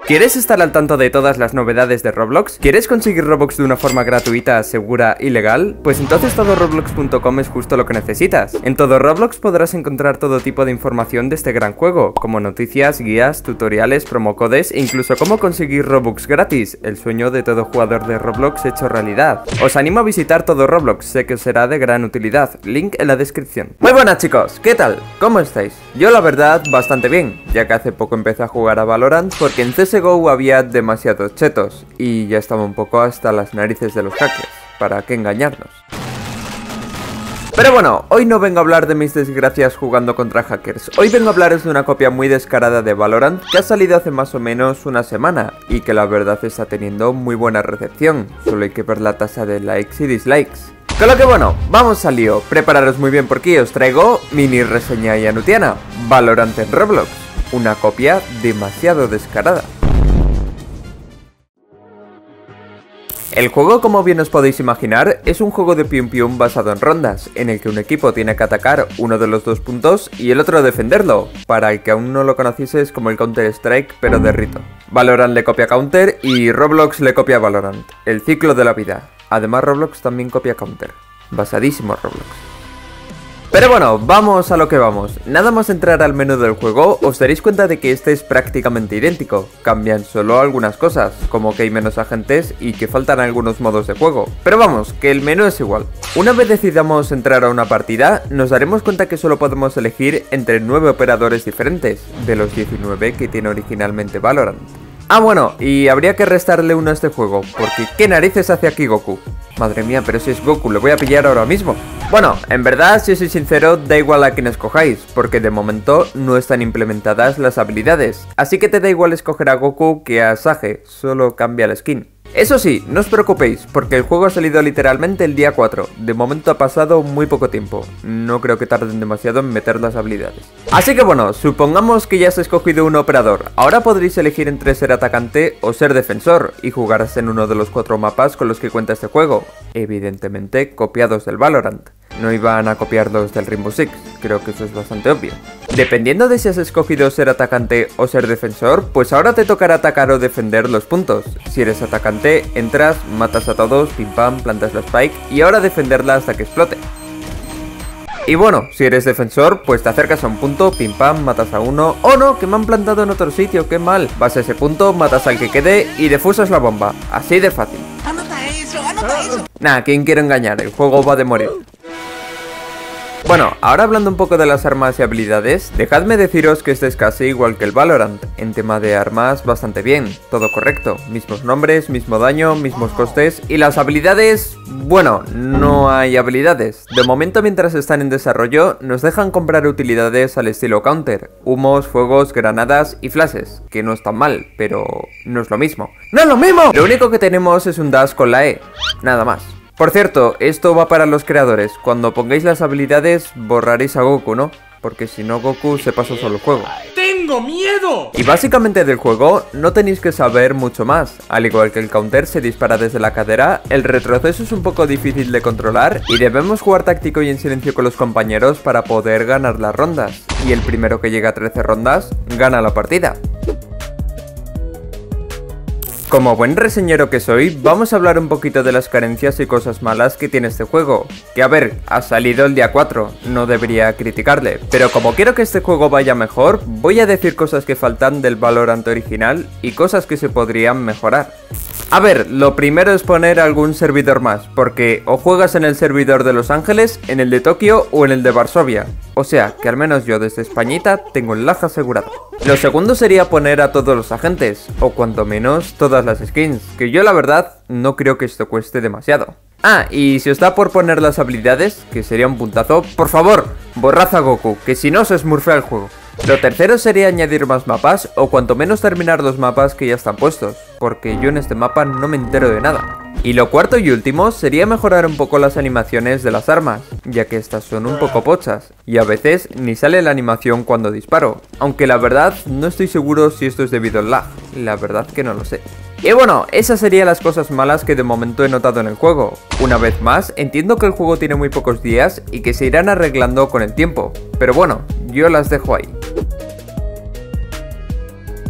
¿Quieres estar al tanto de todas las novedades de Roblox? ¿Quieres conseguir Robux de una forma gratuita, segura y legal? Pues entonces todoroblox.com es justo lo que necesitas. En Todo Roblox podrás encontrar todo tipo de información de este gran juego, como noticias, guías, tutoriales, promocodes e incluso cómo conseguir Robux gratis, el sueño de todo jugador de Roblox hecho realidad. Os animo a visitar Todo Roblox, sé que os será de gran utilidad, link en la descripción. Muy buenas chicos, ¿qué tal? ¿Cómo estáis? Yo la verdad bastante bien, ya que hace poco empecé a jugar a Valorant porque en CSGO había demasiados chetos y ya estaba un poco hasta las narices de los hackers, ¿para qué engañarnos? Pero bueno, hoy no vengo a hablar de mis desgracias jugando contra hackers, hoy vengo a hablaros de una copia muy descarada de Valorant que ha salido hace más o menos una semana y que la verdad está teniendo muy buena recepción, solo hay que ver la tasa de likes y dislikes. Con lo que bueno, vamos al lío, prepararos muy bien porque os traigo mini reseña yanutiana, Valorant en Roblox, una copia demasiado descarada. El juego, como bien os podéis imaginar, es un juego de pium pium basado en rondas, en el que un equipo tiene que atacar uno de los dos puntos y el otro defenderlo, para el que aún no lo conocieses como el Counter-Strike pero de rito. Valorant le copia Counter y Roblox le copia Valorant, el ciclo de la vida. Además Roblox también copia Counter, basadísimo Roblox. Pero bueno, vamos a lo que vamos. Nada más entrar al menú del juego, os daréis cuenta de que este es prácticamente idéntico. Cambian solo algunas cosas, como que hay menos agentes y que faltan algunos modos de juego. Pero vamos, que el menú es igual. Una vez decidamos entrar a una partida, nos daremos cuenta que solo podemos elegir entre 9 operadores diferentes, de los 19 que tiene originalmente Valorant. Ah bueno, y habría que restarle uno a este juego, porque ¿qué narices hace aquí Goku? Madre mía, pero si es Goku, lo voy a pillar ahora mismo. Bueno, en verdad, si soy sincero, da igual a quien escojáis, porque de momento no están implementadas las habilidades. Así que te da igual escoger a Goku que a Sage, solo cambia la skin. Eso sí, no os preocupéis, porque el juego ha salido literalmente el día 4, de momento ha pasado muy poco tiempo, no creo que tarden demasiado en meter las habilidades. Así que bueno, supongamos que ya has escogido un operador, ahora podréis elegir entre ser atacante o ser defensor, y jugarás en uno de los 4 mapas con los que cuenta este juego, evidentemente copiados del Valorant. No iban a copiar los del Rainbow Six, creo que eso es bastante obvio. Dependiendo de si has escogido ser atacante o ser defensor, pues ahora te tocará atacar o defender los puntos. Si eres atacante, entras, matas a todos, pim pam, plantas la spike y ahora defenderla hasta que explote. Y bueno, si eres defensor, pues te acercas a un punto, pim pam, matas a uno. ¡Oh no! Que me han plantado en otro sitio, qué mal. Vas a ese punto, matas al que quede y defusas la bomba. Así de fácil. ¡Anota eso! ¡Anota eso! Nah, ¿quién quiere engañar? El juego va de morir. Bueno, ahora hablando un poco de las armas y habilidades, dejadme deciros que este es casi igual que el Valorant, en tema de armas bastante bien, todo correcto, mismos nombres, mismo daño, mismos costes y las habilidades, bueno, no hay habilidades, de momento mientras están en desarrollo nos dejan comprar utilidades al estilo Counter, humos, fuegos, granadas y flashes, que no están mal, pero no es lo mismo. ¡No es lo mismo! Lo único que tenemos es un dash con la E, nada más. Por cierto, esto va para los creadores, cuando pongáis las habilidades borraréis a Goku, ¿no? Porque si no Goku se pasa solo el juego. ¡Tengo miedo! Y básicamente del juego no tenéis que saber mucho más, al igual que el counter se dispara desde la cadera, el retroceso es un poco difícil de controlar y debemos jugar táctico y en silencio con los compañeros para poder ganar las rondas. Y el primero que llega a 13 rondas, gana la partida. Como buen reseñero que soy, vamos a hablar un poquito de las carencias y cosas malas que tiene este juego. Que a ver, ha salido el día 4, no debería criticarle, pero como quiero que este juego vaya mejor, voy a decir cosas que faltan del Valorant original y cosas que se podrían mejorar. A ver, lo primero es poner algún servidor más, porque o juegas en el servidor de Los Ángeles, en el de Tokio o en el de Varsovia. O sea, que al menos yo desde Españita tengo el lag asegurado. Lo segundo sería poner a todos los agentes, o cuanto menos todas las skins, que yo la verdad no creo que esto cueste demasiado. Ah, y si os da por poner las habilidades, que sería un puntazo, por favor, borrad a Goku, que si no se smurfea el juego. Lo tercero sería añadir más mapas o cuanto menos terminar los mapas que ya están puestos, porque yo en este mapa no me entero de nada. Y lo cuarto y último sería mejorar un poco las animaciones de las armas, ya que estas son un poco pochas, y a veces ni sale la animación cuando disparo, aunque la verdad no estoy seguro si esto es debido al lag, la verdad que no lo sé. Y bueno, esas serían las cosas malas que de momento he notado en el juego. Una vez más, entiendo que el juego tiene muy pocos días y que se irán arreglando con el tiempo, pero bueno, yo las dejo ahí.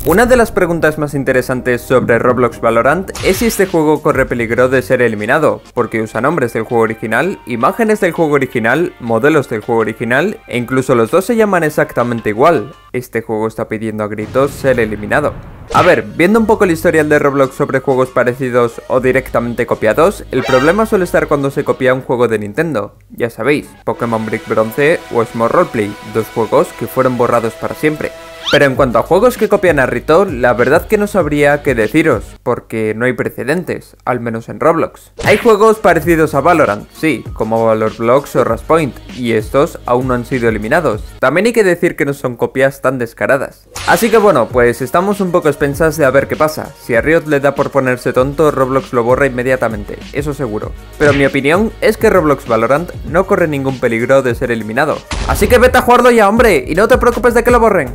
Una de las preguntas más interesantes sobre Roblox Valorant es si este juego corre peligro de ser eliminado, porque usa nombres del juego original, imágenes del juego original, modelos del juego original, e incluso los dos se llaman exactamente igual. Este juego está pidiendo a gritos ser eliminado. A ver, viendo un poco el historial de Roblox sobre juegos parecidos o directamente copiados, el problema suele estar cuando se copia un juego de Nintendo. Ya sabéis, Pokémon Brick Bronze o Small Roleplay, dos juegos que fueron borrados para siempre. Pero en cuanto a juegos que copian a Rito, la verdad que no sabría qué deciros, porque no hay precedentes, al menos en Roblox. Hay juegos parecidos a Valorant, sí, como Valorblox o Rush Point, y estos aún no han sido eliminados. También hay que decir que no son copias tan descaradas. Así que bueno, pues estamos un poco expensas de a ver qué pasa. Si a Riot le da por ponerse tonto, Roblox lo borra inmediatamente, eso seguro. Pero mi opinión es que Roblox Valorant no corre ningún peligro de ser eliminado. Así que vete a jugarlo ya, hombre, y no te preocupes de que lo borren.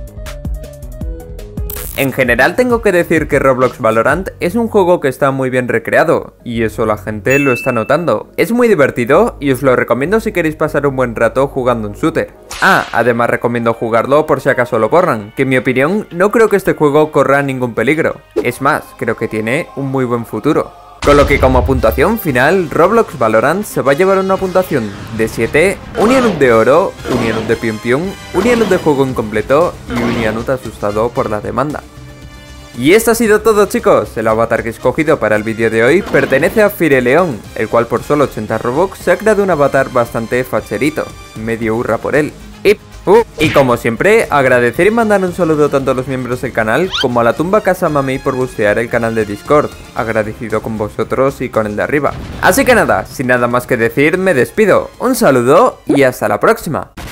En general tengo que decir que Roblox Valorant es un juego que está muy bien recreado, y eso la gente lo está notando. Es muy divertido y os lo recomiendo si queréis pasar un buen rato jugando un shooter. Además recomiendo jugarlo por si acaso lo borran, que en mi opinión no creo que este juego corra ningún peligro. Es más, creo que tiene un muy buen futuro. Con lo que como puntuación final, Roblox Valorant se va a llevar una puntuación de 7, un Yanut de oro, un Yanut de Pium Pium, un Yanut de juego incompleto y un Yanut asustado por la demanda. Y esto ha sido todo, chicos. El avatar que he escogido para el vídeo de hoy pertenece a Fireleón, el cual por solo 80 Robux se ha creado un avatar bastante facherito. Medio hurra por él. Y como siempre, agradecer y mandar un saludo tanto a los miembros del canal como a la tumba Casa Mami por bustear el canal de Discord. Agradecido con vosotros y con el de arriba. Así que nada, sin nada más que decir, me despido. Un saludo y hasta la próxima.